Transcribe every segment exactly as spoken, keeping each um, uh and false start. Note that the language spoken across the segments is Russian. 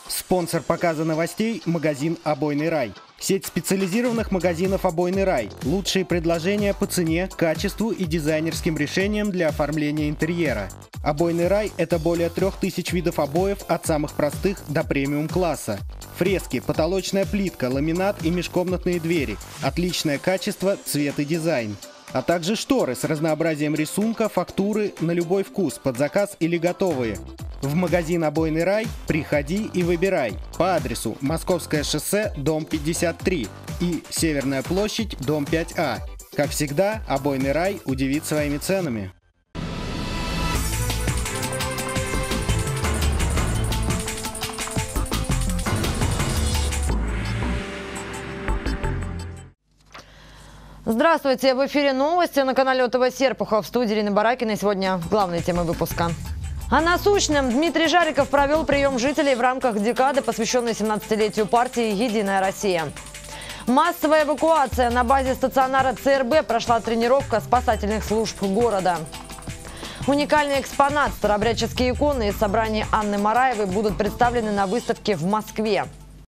Спонсор показа новостей – магазин «Обойный рай». Сеть специализированных магазинов «Обойный рай». Лучшие предложения по цене, качеству и дизайнерским решениям для оформления интерьера. «Обойный рай» – это более трех тысяч видов обоев от самых простых до премиум-класса. Фрески, потолочная плитка, ламинат и межкомнатные двери. Отличное качество, цвет и дизайн. А также шторы с разнообразием рисунка, фактуры на любой вкус, под заказ или готовые. В магазин «Обойный рай» приходи и выбирай по адресу Московское шоссе, дом пятьдесят три и Северная площадь, дом пять А. Как всегда, «Обойный рай» удивит своими ценами. Здравствуйте! В эфире новости на канале ОТВ Серпухов. В студии Ирина Баракина. И сегодня главные темы выпуска. О насущном. Дмитрий Жариков провел прием жителей в рамках декады, посвященной семнадцатилетию партии «Единая Россия». Массовая эвакуация. На базе стационара ЦРБ прошла тренировка спасательных служб города. Уникальный экспонат. Старообрядческие иконы из собрания Анны Мараевой будут представлены на выставке в Москве.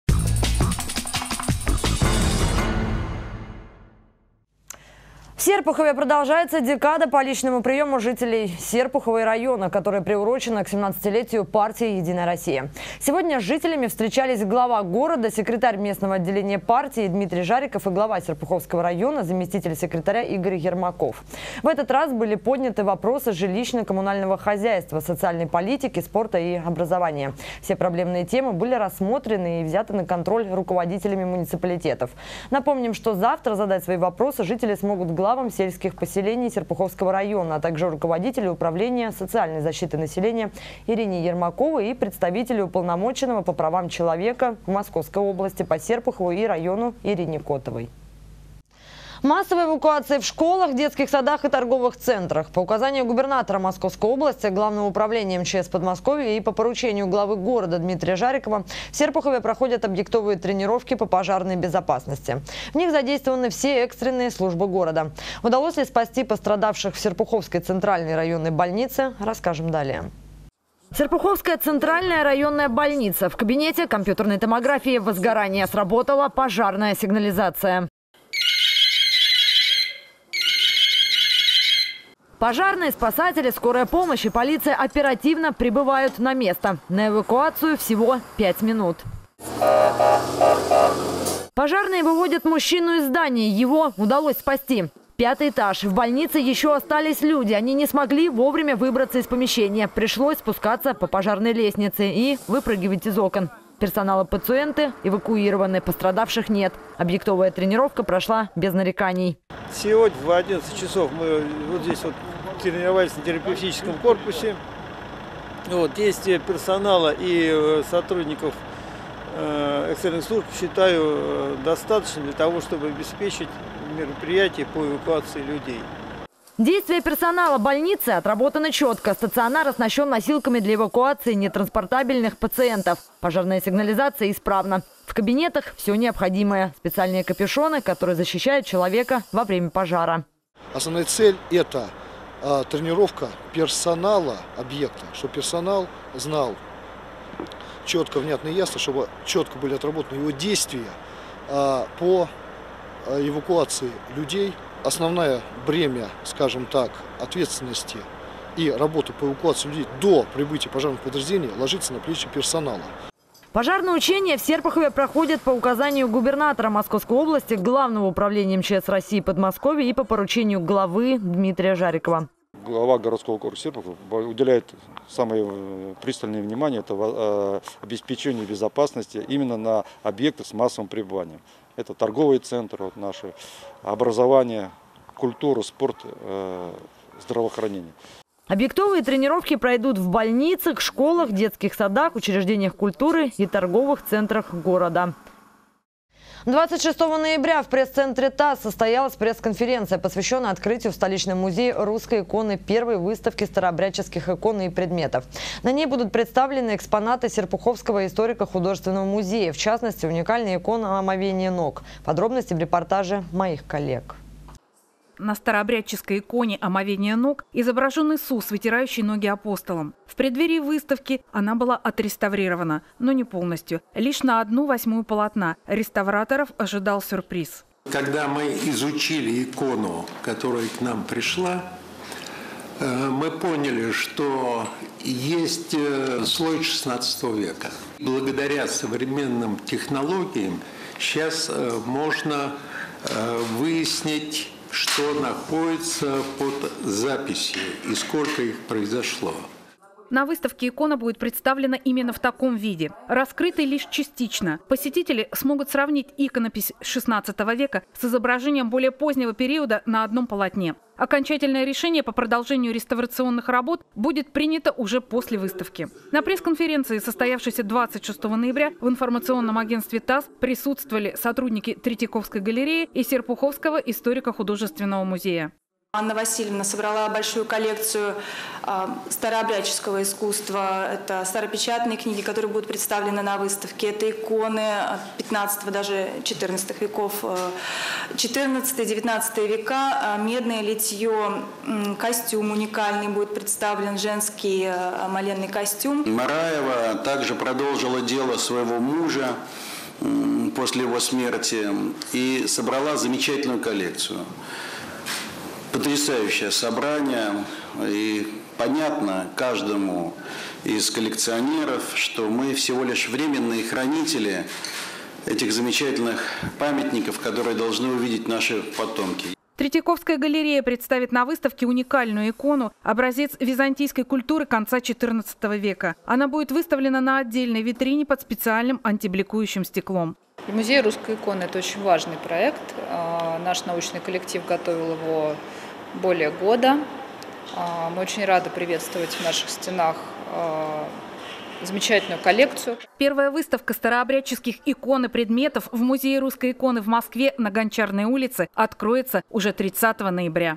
В Серпухове продолжается декада по личному приему жителей Серпухова и района, которая приурочена к семнадцатилетию партии «Единая Россия». Сегодня с жителями встречались глава города, секретарь местного отделения партии Дмитрий Жариков и глава Серпуховского района, заместитель секретаря Игорь Ермаков. В этот раз были подняты вопросы жилищно-коммунального хозяйства, социальной политики, спорта и образования. Все проблемные темы были рассмотрены и взяты на контроль руководителями муниципалитетов. Напомним, что завтра задать свои вопросы жители смогут главам сельских поселений Серпуховского района, а также руководителю управления социальной защиты населения Ирине Ермаковой и представителю уполномоченного по правам человека в Московской области по Серпухову и району Ирине Котовой. Массовая эвакуация в школах, детских садах и торговых центрах. По указанию губернатора Московской области, Главного управления МЧС Подмосковья и по поручению главы города Дмитрия Жарикова в Серпухове проходят объектовые тренировки по пожарной безопасности. В них задействованы все экстренные службы города. Удалось ли спасти пострадавших в Серпуховской центральной районной больнице, расскажем далее. Серпуховская центральная районная больница. В кабинете компьютерной томографии возгорания сработала пожарная сигнализация. Пожарные, спасатели, скорая помощь и полиция оперативно прибывают на место. На эвакуацию всего пять минут. Пожарные выводят мужчину из здания. Его удалось спасти. Пятый этаж. В больнице еще остались люди. Они не смогли вовремя выбраться из помещения. Пришлось спускаться по пожарной лестнице и выпрыгивать из окон. Персонал и пациенты эвакуированы, пострадавших нет. Объектовая тренировка прошла без нареканий. Сегодня в одиннадцать часов мы вот здесь вот тренировались на терапевтическом корпусе. Вот, действия персонала и сотрудников экстренных служб считаю достаточно для того, чтобы обеспечить мероприятие по эвакуации людей. Действия персонала больницы отработаны четко. Стационар оснащен носилками для эвакуации нетранспортабельных пациентов. Пожарная сигнализация исправна. В кабинетах все необходимое. Специальные капюшоны, которые защищают человека во время пожара. Основная цель – это а, тренировка персонала объекта, чтобы персонал знал четко, внятно и ясно, чтобы четко были отработаны его действия а, по а, эвакуации людей. Основное бремя, скажем так, ответственности и работы по эвакуации людей до прибытия пожарных подразделений ложится на плечи персонала. Пожарные учения в Серпухове проходят по указанию губернатора Московской области, Главного управления МЧС России Подмосковья и по поручению главы Дмитрия Жарикова. Глава городского округа Серпухов уделяет самое пристальное внимание это обеспечению безопасности именно на объектах с массовым пребыванием. Это торговые центры, вот наши, образование, культура, спорт, здравоохранение. Объектовые тренировки пройдут в больницах, школах, детских садах, учреждениях культуры и торговых центрах города. двадцать шестого ноября в пресс-центре ТАСС состоялась пресс-конференция, посвященная открытию в столичном музее русской иконы первой выставки старообрядческих икон и предметов. На ней будут представлены экспонаты Серпуховского историко-художественного музея, в частности, уникальная икона омовения ног. Подробности в репортаже моих коллег. На старообрядческой иконе омовения ног изображен Иисус, вытирающий ноги апостолам. В преддверии выставки она была отреставрирована, но не полностью, лишь на одну восьмую полотна. Реставраторов ожидал сюрприз. Когда мы изучили икону, которая к нам пришла, мы поняли, что есть слой шестнадцатого века. Благодаря современным технологиям сейчас можно выяснить, что находится под записью и сколько их произошло. На выставке икона будет представлена именно в таком виде, раскрытой лишь частично. Посетители смогут сравнить иконопись шестнадцатого века с изображением более позднего периода на одном полотне. Окончательное решение по продолжению реставрационных работ будет принято уже после выставки. На пресс-конференции, состоявшейся двадцать шестого ноября, в информационном агентстве ТАСС присутствовали сотрудники Третьяковской галереи и Серпуховского историко-художественного музея. Анна Васильевна собрала большую коллекцию э, старообрядческого искусства. Это старопечатные книги, которые будут представлены на выставке. Это иконы пятнадцатого, даже четырнадцатого веков, четырнадцатого-девятнадцатого века, медное литье, костюм уникальный будет представлен, женский моленный костюм. Мараева также продолжила дело своего мужа после его смерти и собрала замечательную коллекцию. Потрясающее собрание, и понятно каждому из коллекционеров, что мы всего лишь временные хранители этих замечательных памятников, которые должны увидеть наши потомки. Третьяковская галерея представит на выставке уникальную икону, образец византийской культуры конца четырнадцатого века. Она будет выставлена на отдельной витрине под специальным антибликующим стеклом. Музей русской иконы – это очень важный проект. Наш научный коллектив готовил его более года. Мы очень рады приветствовать в наших стенах замечательную коллекцию. Первая выставка старообрядческих икон и предметов в Музее русской иконы в Москве на Гончарной улице откроется уже тридцатого ноября.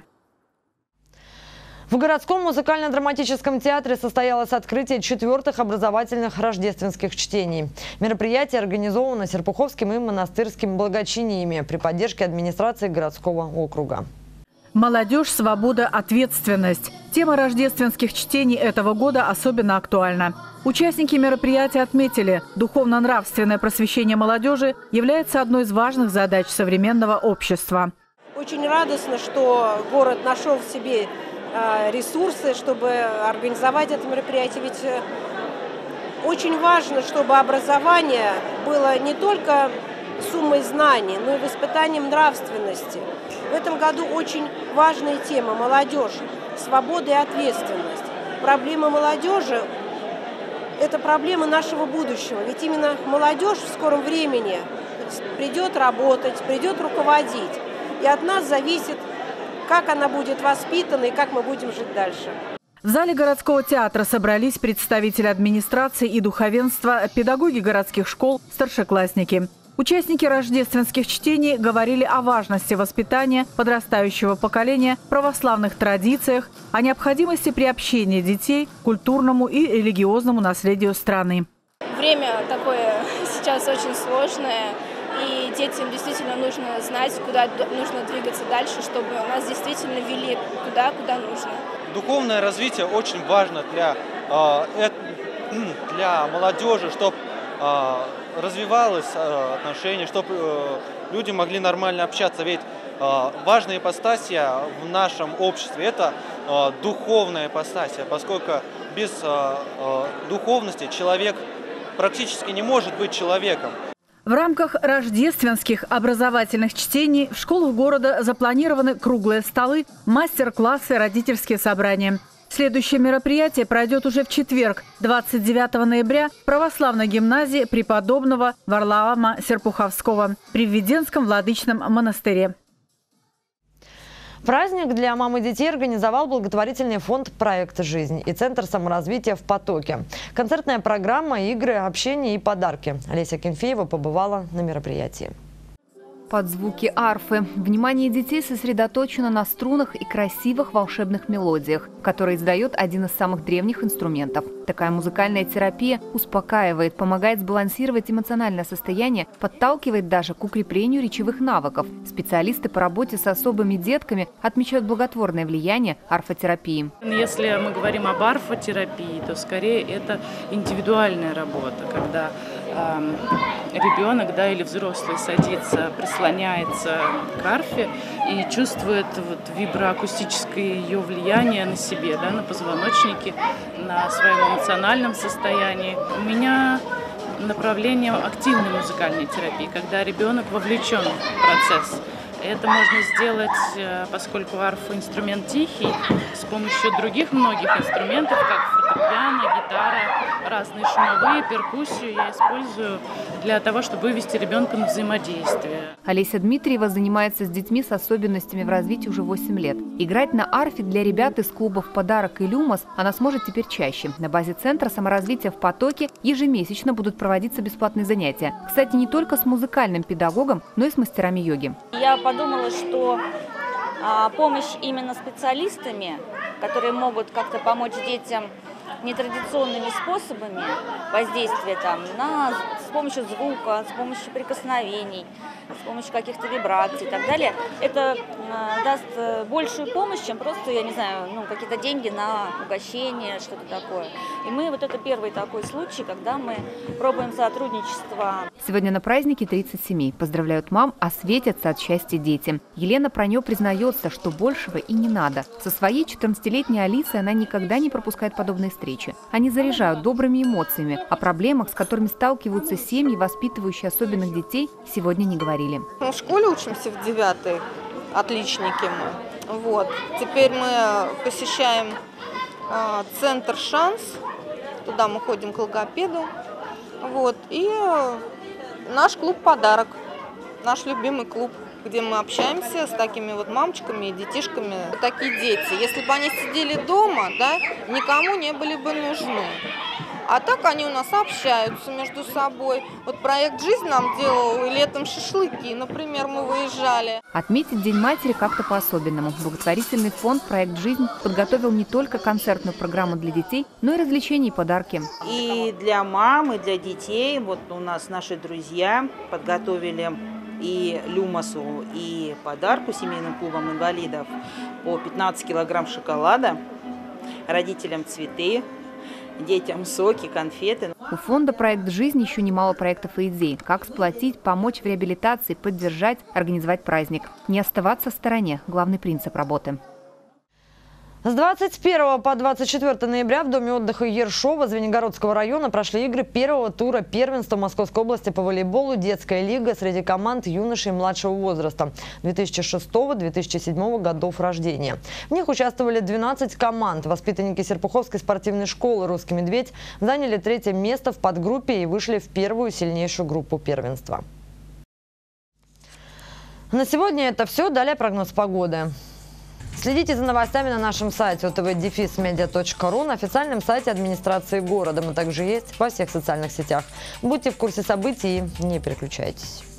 В городском музыкально-драматическом театре состоялось открытие четвертых образовательных рождественских чтений. Мероприятие организовано Серпуховским и монастырским благочиниями при поддержке администрации городского округа. Молодежь, свобода, ответственность. Тема рождественских чтений этого года особенно актуальна. Участники мероприятия отметили, духовно-нравственное просвещение молодежи является одной из важных задач современного общества. Очень радостно, что город нашел в себе ресурсы, чтобы организовать это мероприятие. Ведь очень важно, чтобы образование было не только суммой знаний, но и воспитанием нравственности. В этом году очень важная тема – молодежь, свобода и ответственность. Проблема молодежи – это проблема нашего будущего. Ведь именно молодежь в скором времени придет работать, придет руководить. И от нас зависит, как она будет воспитана и как мы будем жить дальше. В зале городского театра собрались представители администрации и духовенства, педагоги городских школ, старшеклассники. Участники рождественских чтений говорили о важности воспитания подрастающего поколения, православных традициях, о необходимости приобщения детей к культурному и религиозному наследию страны. Время такое сейчас очень сложное, и детям действительно нужно знать, куда нужно двигаться дальше, чтобы нас действительно вели туда, куда нужно. Духовное развитие очень важно для, для молодежи, чтобы развивалось отношение, чтобы люди могли нормально общаться. Ведь важная ипостасия в нашем обществе – это духовная ипостасия, поскольку без духовности человек практически не может быть человеком. В рамках рождественских образовательных чтений в школах города запланированы круглые столы, мастер-классы, родительские собрания. Следующее мероприятие пройдет уже в четверг, двадцать девятого ноября, в православной гимназии преподобного Варлаама Серпуховского при Введенском владычном монастыре. Праздник для мам и детей организовал благотворительный фонд «Проект Жизнь» и Центр саморазвития в Потоке. Концертная программа, игры, общение и подарки. Олеся Кенфеева побывала на мероприятии. под звуки арфы. Внимание детей сосредоточено на струнах и красивых волшебных мелодиях, которые издает один из самых древних инструментов. Такая музыкальная терапия успокаивает, помогает сбалансировать эмоциональное состояние, подталкивает даже к укреплению речевых навыков. Специалисты по работе с особыми детками отмечают благотворное влияние арфотерапии. Если мы говорим об арфотерапии, то скорее это индивидуальная работа, когда э, ребенок, да, или взрослый садится, прислоняется к арфе и чувствует вот виброакустическое ее влияние на себе, да, на позвоночнике, на своем эмоциональном состоянии. У меня направление активной музыкальной терапии, когда ребенок вовлечен в процесс. Это можно сделать, поскольку арфа инструмент тихий, с помощью других многих инструментов, как фортепиано, гитара, разные шумовые, перкуссию я использую для того, чтобы вывести ребенка на взаимодействие. Олеся Дмитриева занимается с детьми с особенностями в развитии уже восемь лет. Играть на арфе для ребят из клубов «Подарок» и «Люмос» она сможет теперь чаще. На базе Центра саморазвития в Потоке ежемесячно будут проводиться бесплатные занятия. Кстати, не только с музыкальным педагогом, но и с мастерами йоги. Я подумала, что а, помощь именно специалистами, которые могут как-то помочь детям нетрадиционными способами воздействия там, на, с помощью звука, с помощью прикосновений, с помощью каких-то вибраций и так далее, это э, даст большую помощь, чем просто, я не знаю, ну, какие-то деньги на угощение, что-то такое. И мы, вот это первый такой случай, когда мы пробуем сотрудничество. Сегодня на празднике тридцать семей. Поздравляют мам, а светятся от счастья дети. Елена Пронё признается, что большего и не надо. Со своей четырнадцатилетней Алисой она никогда не пропускает подобные встречи. Они заряжают добрыми эмоциями. О проблемах, с которыми сталкиваются семьи, воспитывающие особенных детей, сегодня не говорили. Мы в школе учимся в девятой, отличники мы. Вот. Теперь мы посещаем э, центр «Шанс», туда мы ходим к логопеду. Вот. И э, наш клуб «Подарок», наш любимый клуб, где мы общаемся с такими вот мамочками и детишками. Такие дети, если бы они сидели дома, да, никому не были бы нужны. А так они у нас общаются между собой. Вот проект «Жизнь» нам делал летом шашлыки, например, мы выезжали. Отметить День матери как-то по-особенному. Благотворительный фонд «Проект Жизнь» подготовил не только концертную программу для детей, но и развлечения и подарки. И для мам, и для детей. Вот у нас наши друзья подготовили и Люмосу, и подарку семейным клубам инвалидов по пятнадцать килограмм шоколада, родителям цветы, детям соки, конфеты. У фонда «Проект Жизнь» еще немало проектов и идей. Как сплотить, помочь в реабилитации, поддержать, организовать праздник. Не оставаться в стороне – главный принцип работы. С двадцать первого по двадцать четвёртое ноября в Доме отдыха Ершова Звенигородского района прошли игры первого тура первенства Московской области по волейболу «Детская лига» среди команд юношей младшего возраста две тысячи шестого — две тысячи седьмого годов рождения. В них участвовали двенадцать команд. Воспитанники Серпуховской спортивной школы «Русский медведь» заняли третье место в подгруппе и вышли в первую сильнейшую группу первенства. На сегодня это все. Далее прогноз погоды. Следите за новостями на нашем сайте о тэ вэ дефис медиа точка ру, на официальном сайте администрации города. Мы также есть во всех социальных сетях. Будьте в курсе событий и не переключайтесь.